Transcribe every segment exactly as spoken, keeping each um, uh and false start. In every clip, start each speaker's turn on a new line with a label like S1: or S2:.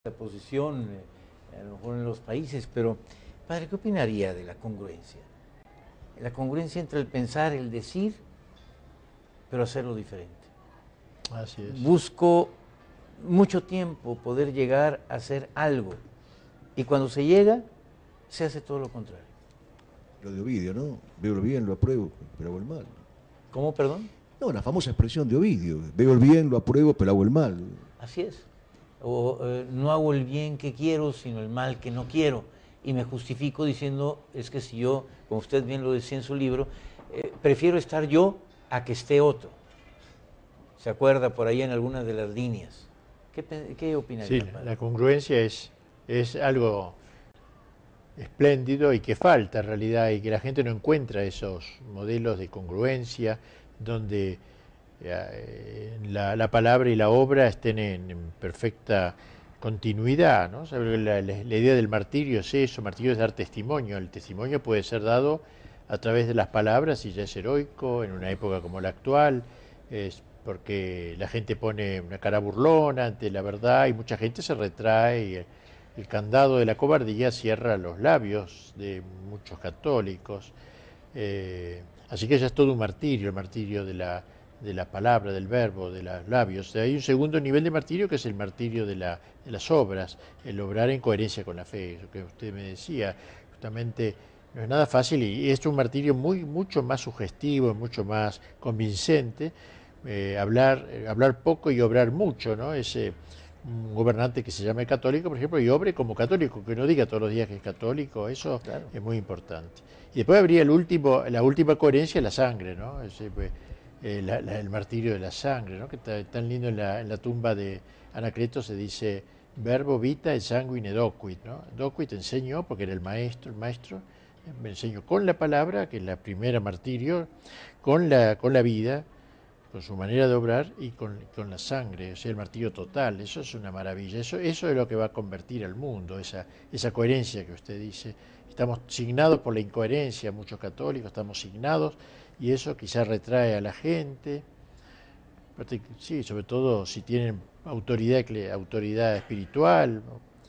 S1: la posición, eh, a lo mejor en los países, pero, padre, ¿qué opinaría de la congruencia? La congruencia entre el pensar, el decir, pero hacerlo diferente.
S2: Así es.
S1: Busco mucho tiempo poder llegar a hacer algo, y cuando se llega, se hace todo lo contrario.
S3: Lo de Ovidio, ¿no? Veo el bien, lo apruebo, pero hago el mal.
S1: ¿Cómo, perdón?
S3: No, la famosa expresión de Ovidio, veo el bien, lo apruebo, pero hago el mal.
S1: Así es. O eh, no hago el bien que quiero, sino el mal que no quiero. Y me justifico diciendo, es que si yo, como usted bien lo decía en su libro, eh, prefiero estar yo a que esté otro. ¿Se acuerda por ahí en algunas de las líneas? ¿Qué, qué opinaría?
S2: Sí, la congruencia es, es algo espléndido y que falta en realidad, y que la gente no encuentra esos modelos de congruencia donde eh, la, la palabra y la obra estén en, en perfecta continuidad, ¿no? La, la, la idea del martirio es eso, martirio es dar testimonio. El testimonio puede ser dado a través de las palabras y ya es heroico en una época como la actual, es porque la gente pone una cara burlona ante la verdad y mucha gente se retrae y el, el candado de la cobardía cierra los labios de muchos católicos. Eh, así que ya es todo un martirio, el martirio de la, de la palabra, del verbo, de los labios. Hay un segundo nivel de martirio que es el martirio de, la, de las obras, el obrar en coherencia con la fe, eso que usted me decía, justamente no es nada fácil y es un martirio muy, mucho más sugestivo, mucho más convincente, eh, hablar, eh, hablar poco y obrar mucho, ¿no? Ese un gobernante que se llame católico, por ejemplo, y obre como católico, que no diga todos los días que es católico, eso claro. Es muy importante. Y después habría el último, la última coherencia, la sangre, ¿no? Ese, pues, eh, la, la, el martirio de la sangre, ¿no? Que está tan lindo en la, en la tumba de Anacleto se dice verbo vita et sanguine docuit, ¿no? Docuit enseñó, porque era el maestro, el maestro, me enseñó con la palabra, que es la primera martirio, con la, con la vida, con su manera de obrar y con, con la sangre, o sea, el martirio total. Eso es una maravilla, eso, eso es lo que va a convertir al mundo, esa, esa coherencia que usted dice. Estamos signados por la incoherencia, muchos católicos estamos signados, y eso quizás retrae a la gente, sí, sobre todo si tienen autoridad, autoridad espiritual,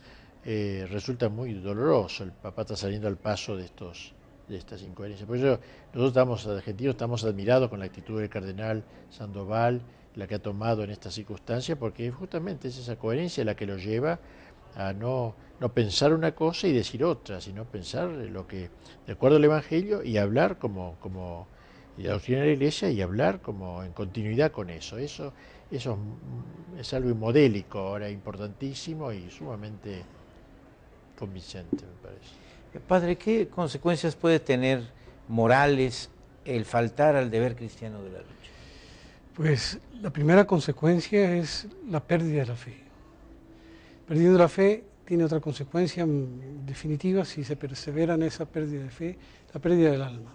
S2: eh, resulta muy doloroso. El Papa está saliendo al paso de estos de estas incoherencias. Por eso nosotros estamos, argentinos, estamos admirados con la actitud del cardenal Sandoval, la que ha tomado en estas circunstancias, porque justamente es esa coherencia la que lo lleva a no, no pensar una cosa y decir otra, sino pensar lo que, de acuerdo al Evangelio, y hablar como, como y la doctrina de la Iglesia, y hablar como en continuidad con eso. Eso, eso es algo modélico ahora, importantísimo y sumamente convincente, me parece.
S1: Padre, ¿qué consecuencias puede tener morales el faltar al deber cristiano de la lucha?
S4: Pues la primera consecuencia es la pérdida de la fe. Perdiendo la fe tiene otra consecuencia definitiva, si se persevera en esa pérdida de fe, la pérdida del alma.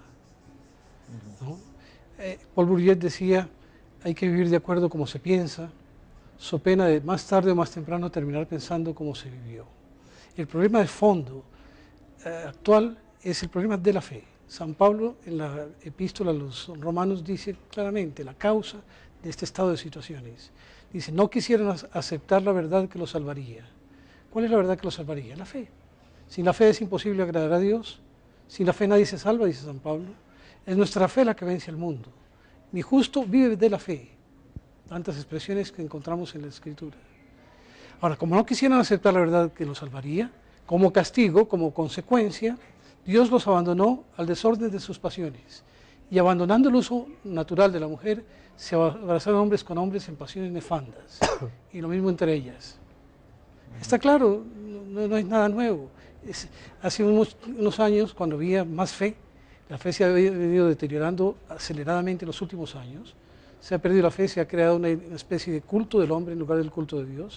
S4: ¿No? Eh, Paul Bourdieu decía, hay que vivir de acuerdo como se piensa, so pena de más tarde o más temprano terminar pensando como se vivió. El problema de fondo eh, actual es el problema de la fe. San Pablo en la epístola a los romanos dice claramente la causa de este estado de situaciones. Dice, no quisieron aceptar la verdad que los salvaría. ¿Cuál es la verdad que los salvaría? La fe. Sin la fe es imposible agradar a Dios. Sin la fe nadie se salva, dice San Pablo. Es nuestra fe la que vence al mundo. Mi justo vive de la fe. Tantas expresiones que encontramos en la Escritura. Ahora, como no quisieron aceptar la verdad que los salvaría, como castigo, como consecuencia, Dios los abandonó al desorden de sus pasiones. Y abandonando el uso natural de la mujer, se abrazaron hombres con hombres en pasiones nefandas. Y lo mismo entre ellas. Está claro, no, no es nada nuevo. Es, hace unos, unos años, cuando había más fe, la fe se ha venido deteriorando aceleradamente en los últimos años. Se ha perdido la fe, se ha creado una, una especie de culto del hombre en lugar del culto de Dios.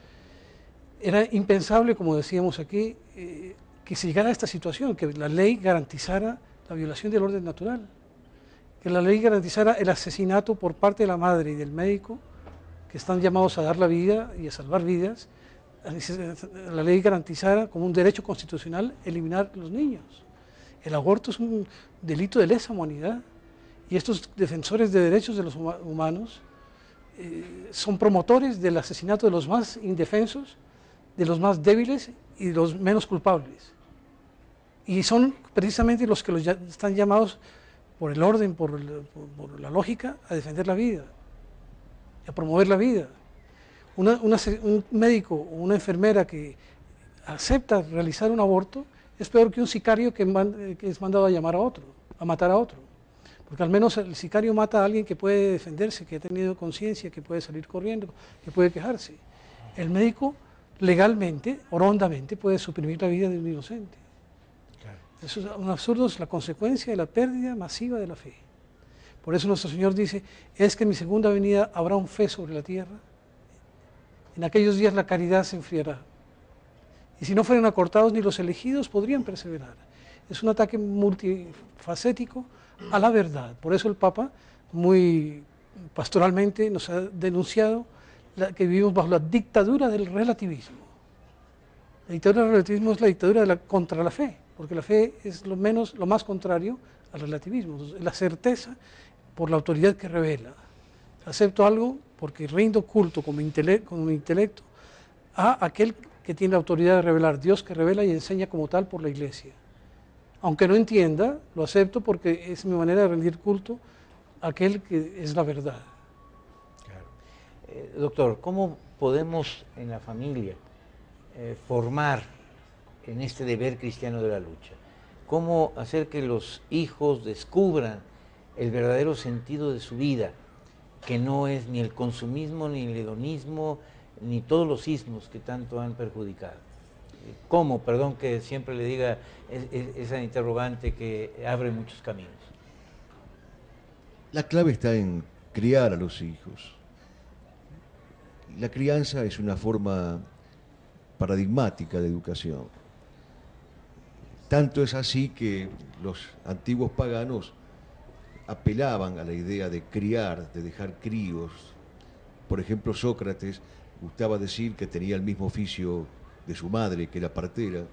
S4: Era impensable, como decíamos aquí, eh, que se llegara a esta situación, que la ley garantizara la violación del orden natural, que la ley garantizara el asesinato por parte de la madre y del médico, que están llamados a dar la vida y a salvar vidas. La ley garantizara como un derecho constitucional eliminar los niños. El aborto es un delito de lesa humanidad, y estos defensores de derechos de los humanos eh, son promotores del asesinato de los más indefensos de los más débiles y de los menos culpables. Y son precisamente los que los ya, están llamados por el orden, por, el, por, por la lógica, a defender la vida, a promover la vida. Una, una, un médico o una enfermera que acepta realizar un aborto es peor que un sicario que, man, que es mandado a llamar a otro, a matar a otro. Porque al menos el sicario mata a alguien que puede defenderse, que ha tenido conciencia, que puede salir corriendo, que puede quejarse. El médico legalmente, hondamente, puede suprimir la vida de un inocente. Claro. Eso es un absurdo, es la consecuencia de la pérdida masiva de la fe. Por eso nuestro Señor dice, es que en mi segunda venida habrá un fe sobre la tierra. En aquellos días la caridad se enfriará. Y si no fueran acortados, ni los elegidos podrían perseverar. Es un ataque multifacético a la verdad. Por eso el Papa, muy pastoralmente, nos ha denunciado la, que vivimos bajo la dictadura del relativismo. La dictadura del relativismo es la dictadura de la, contra la fe, porque la fe es lo, menos, lo más contrario al relativismo. Entonces, la certeza por la autoridad que revela. Acepto algo porque rindo culto con mi, intele con mi intelecto a aquel que tiene la autoridad de revelar, Dios que revela y enseña como tal por la Iglesia. Aunque no entienda, lo acepto porque es mi manera de rendir culto a aquel que es la verdad.
S1: Claro. Eh, doctor, ¿cómo podemos en la familia eh, formar en este deber cristiano de la lucha? ¿Cómo hacer que los hijos descubran el verdadero sentido de su vida, que no es ni el consumismo, ni el hedonismo, ni todos los ismos que tanto han perjudicado? ¿Cómo? Perdón que siempre le diga es, es, esa interrogante que abre muchos caminos.
S3: La clave está en criar a los hijos. La crianza es una forma paradigmática de educación. Tanto es así que los antiguos paganos apelaban a la idea de criar, de dejar críos. Por ejemplo, Sócrates gustaba decir que tenía el mismo oficio de su madre, que era partera,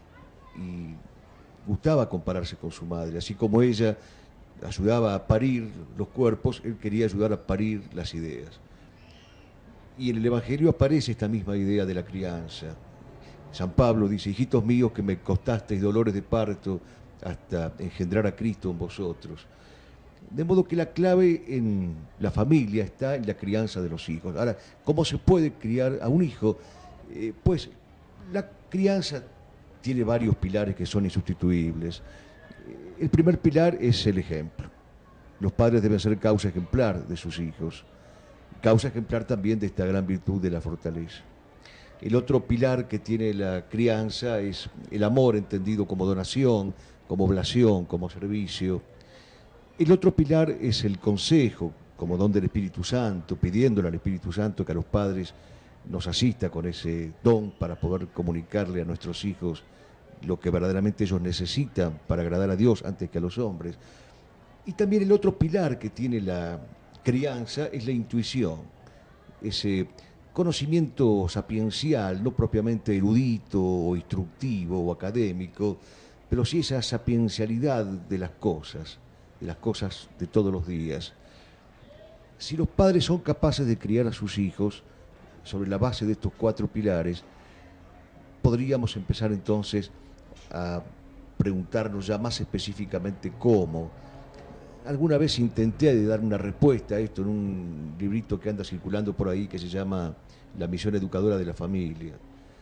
S3: y gustaba compararse con su madre. Así como ella ayudaba a parir los cuerpos, él quería ayudar a parir las ideas. Y en el Evangelio aparece esta misma idea de la crianza. San Pablo dice, hijitos míos que me costasteis dolores de parto hasta engendrar a Cristo en vosotros. De modo que la clave en la familia está en la crianza de los hijos. Ahora, ¿cómo se puede criar a un hijo? Eh, pues la crianza tiene varios pilares que son insustituibles. El primer pilar es el ejemplo. Los padres deben ser causa ejemplar de sus hijos, causa ejemplar también de esta gran virtud de la fortaleza. El otro pilar que tiene la crianza es el amor entendido como donación, como oblación, como servicio. El otro pilar es el consejo, como don del Espíritu Santo, pidiéndole al Espíritu Santo que a los padres nos asista con ese don para poder comunicarle a nuestros hijos lo que verdaderamente ellos necesitan para agradar a Dios antes que a los hombres. Y también el otro pilar que tiene la crianza es la intuición, ese conocimiento sapiencial, no propiamente erudito o instructivo o académico, pero sí esa sapiencialidad de las cosas, de las cosas de todos los días. Si los padres son capaces de criar a sus hijos sobre la base de estos cuatro pilares, podríamos empezar entonces a preguntarnos ya más específicamente cómo. Alguna vez intenté dar una respuesta a esto en un librito que anda circulando por ahí que se llama La misión educadora de la familia.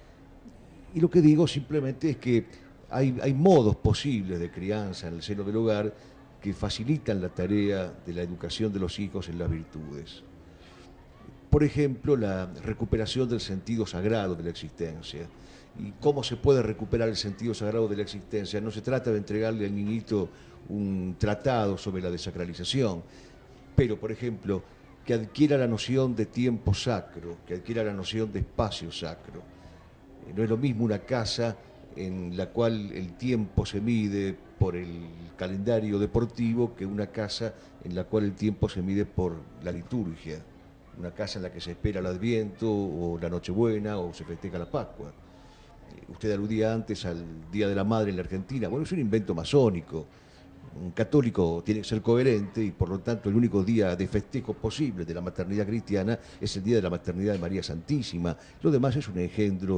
S3: Y lo que digo simplemente es que hay, hay modos posibles de crianza en el seno del hogar que facilitan la tarea de la educación de los hijos en las virtudes. Por ejemplo, la recuperación del sentido sagrado de la existencia. ¿Y cómo se puede recuperar el sentido sagrado de la existencia? No se trata de entregarle al niñito un tratado sobre la desacralización, pero, por ejemplo, que adquiera la noción de tiempo sacro, que adquiera la noción de espacio sacro. No es lo mismo una casa en la cual el tiempo se mide por el calendario deportivo que una casa en la cual el tiempo se mide por la liturgia. Una casa en la que se espera el Adviento o la Nochebuena o se festeja la Pascua. Usted aludía antes al Día de la Madre en la Argentina. Bueno, es un invento masónico. Un católico tiene que ser coherente y por lo tanto el único día de festejo posible de la maternidad cristiana es el Día de la Maternidad de María Santísima. Lo demás es un engendro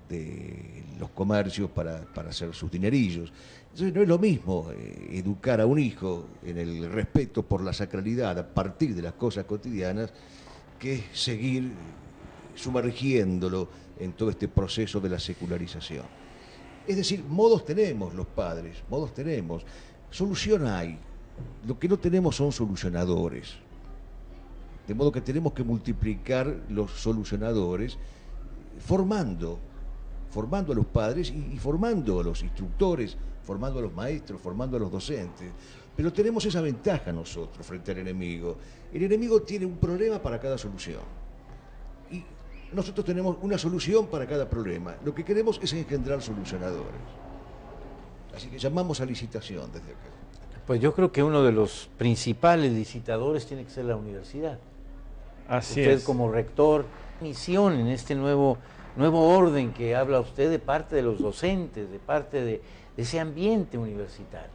S3: de los comercios para, para hacer sus dinerillos. Entonces no es lo mismo eh, educar a un hijo en el respeto por la sacralidad a partir de las cosas cotidianas que seguir sumergiéndolo en todo este proceso de la secularización. Es decir, modos tenemos los padres, modos tenemos, solución hay, lo que no tenemos son solucionadores. De modo que tenemos que multiplicar los solucionadores formando, formando a los padres y, y formando a los instructores, formando a los maestros, formando a los docentes. Pero tenemos esa ventaja nosotros frente al enemigo. El enemigo tiene un problema para cada solución. Y nosotros tenemos una solución para cada problema. Lo que queremos es engendrar solucionadores. Así que llamamos a licitación desde acá.
S1: Pues yo creo que uno de los principales licitadores tiene que ser la universidad.
S5: Así
S1: usted
S5: es.
S1: como rector, misión en este nuevo, nuevo orden que habla usted de parte de los docentes, de parte de, de ese ambiente universitario.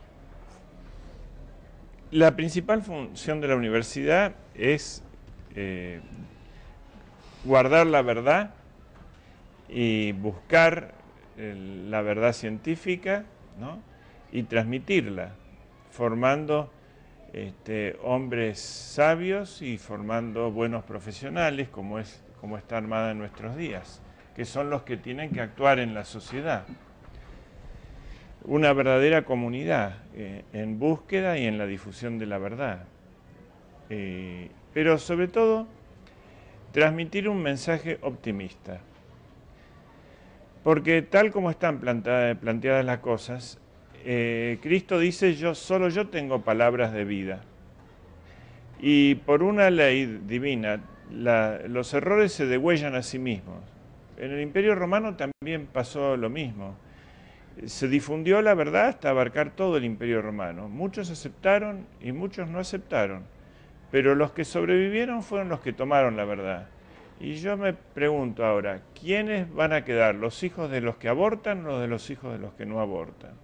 S5: La principal función de la universidad es eh, guardar la verdad y buscar eh, la verdad científica, ¿no? Y transmitirla, formando este, hombres sabios y formando buenos profesionales, como, es, como está armada en nuestros días, que son los que tienen que actuar en la sociedad. Una verdadera comunidad eh, en búsqueda y en la difusión de la verdad. Eh, pero sobre todo, transmitir un mensaje optimista. Porque tal como están planteadas, planteadas las cosas, eh, Cristo dice, yo, solo yo tengo palabras de vida. Y por una ley divina, la, los errores se degüellan a sí mismos. En el Imperio Romano también pasó lo mismo. Se difundió la verdad hasta abarcar todo el Imperio Romano. Muchos aceptaron y muchos no aceptaron. Pero los que sobrevivieron fueron los que tomaron la verdad. Y yo me pregunto ahora, ¿quiénes van a quedar? ¿Los hijos de los que abortan o los de los hijos de los que no abortan?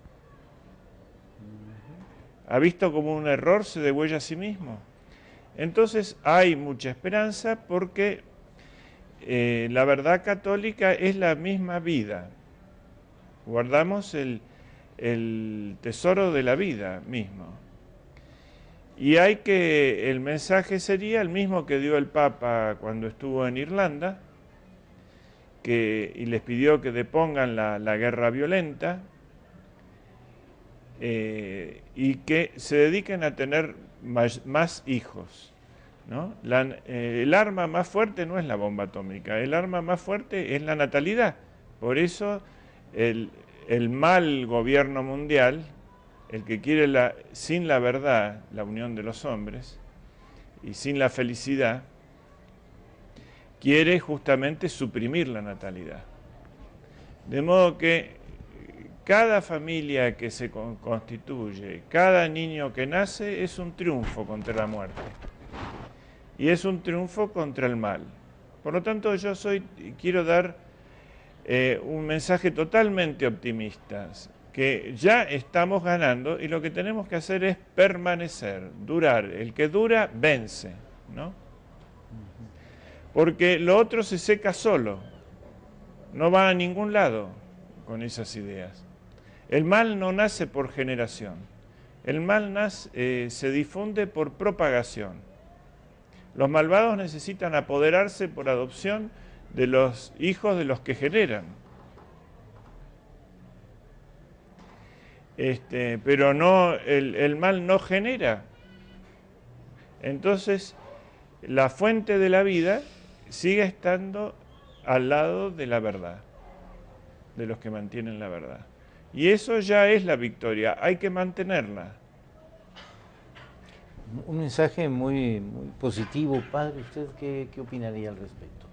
S5: ¿Ha visto cómo un error se degüella a sí mismo? Entonces hay mucha esperanza porque eh, la verdad católica es la misma vida. Guardamos el, el tesoro de la vida mismo. Y hay que, el mensaje sería el mismo que dio el Papa cuando estuvo en Irlanda, que, y les pidió que depongan la, la guerra violenta eh, y que se dediquen a tener más, más hijos, ¿no? La, eh, el arma más fuerte no es la bomba atómica, el arma más fuerte es la natalidad. Por eso el, el mal gobierno mundial, el que quiere la, sin la verdad la unión de los hombres y sin la felicidad, quiere justamente suprimir la natalidad. De modo que cada familia que se constituye, cada niño que nace es un triunfo contra la muerte y es un triunfo contra el mal. Por lo tanto, yo soy, quiero dar eh, un mensaje totalmente optimista, que ya estamos ganando y lo que tenemos que hacer es permanecer, durar. El que dura, vence, ¿no? Porque lo otro se seca solo, no va a ningún lado con esas ideas. El mal no nace por generación, el mal nace, eh, se difunde por propagación. Los malvados necesitan apoderarse por adopción de los hijos de los que generan. Este, pero no, el, el mal no genera. Entonces, la fuente de la vida sigue estando al lado de la verdad, de los que mantienen la verdad. Y eso ya es la victoria, hay que mantenerla.
S1: Un mensaje muy, muy positivo, padre. ¿Usted qué, qué opinaría al respecto?